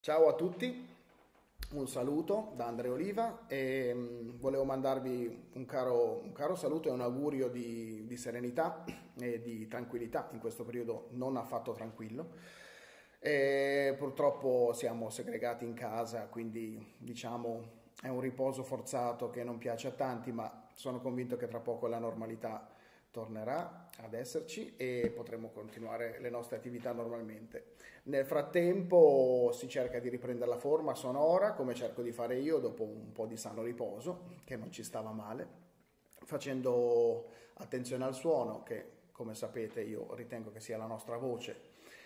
Ciao a tutti, un saluto da Andrea Oliva e volevo mandarvi un caro saluto e un augurio di serenità e di tranquillità in questo periodo non affatto tranquillo. E purtroppo siamo segregati in casa, quindi diciamo è un riposo forzato che non piace a tanti, ma sono convinto che tra poco la normalità tornerà ad esserci e potremo continuare le nostre attività normalmente. Nel frattempo si cerca di riprendere la forma sonora, come cerco di fare io dopo un po' di sano riposo, che non ci stava male, facendo attenzione al suono, che come sapete io ritengo che sia la nostra voce,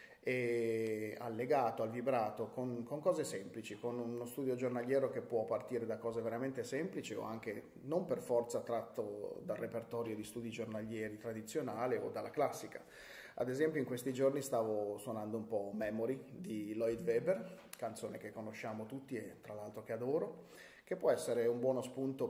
e al legato, al vibrato, con cose semplici, con uno studio giornaliero che può partire da cose veramente semplici o anche non per forza tratto dal repertorio di studi giornalieri tradizionale o dalla classica. Ad esempio in questi giorni stavo suonando un po' Memory di Lloyd Webber, canzone che conosciamo tutti e tra l'altro che adoro, che può essere un buono spunto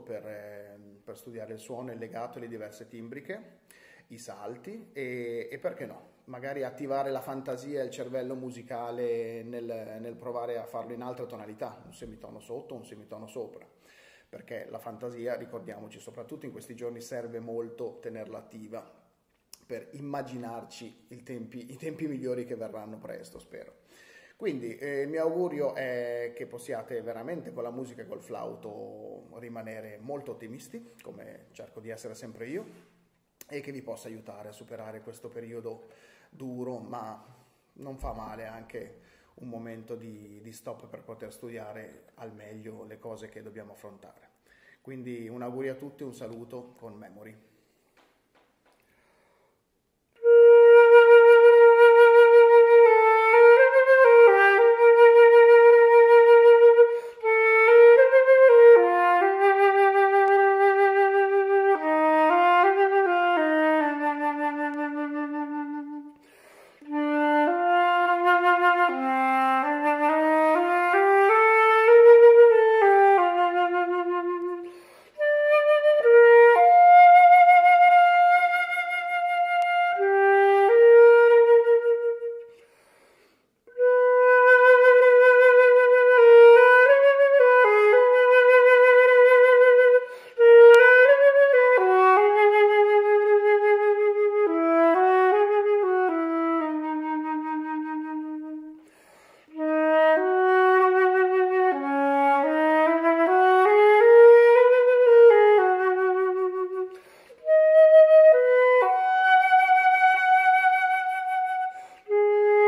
per studiare il suono, il legato e le diverse timbriche, i salti e perché no, magari attivare la fantasia e il cervello musicale nel provare a farlo in altre tonalità, un semitono sotto, un semitono sopra, perché la fantasia, ricordiamoci, soprattutto in questi giorni serve molto tenerla attiva per immaginarci i tempi migliori che verranno presto, spero. Quindi il mio augurio è che possiate veramente con la musica e col flauto rimanere molto ottimisti, come cerco di essere sempre io, e che vi possa aiutare a superare questo periodo duro, ma non fa male anche un momento di stop per poter studiare al meglio le cose che dobbiamo affrontare. Quindi un augurio a tutti, un saluto con Memory.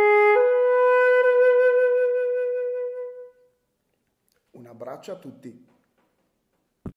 Un abbraccio a tutti.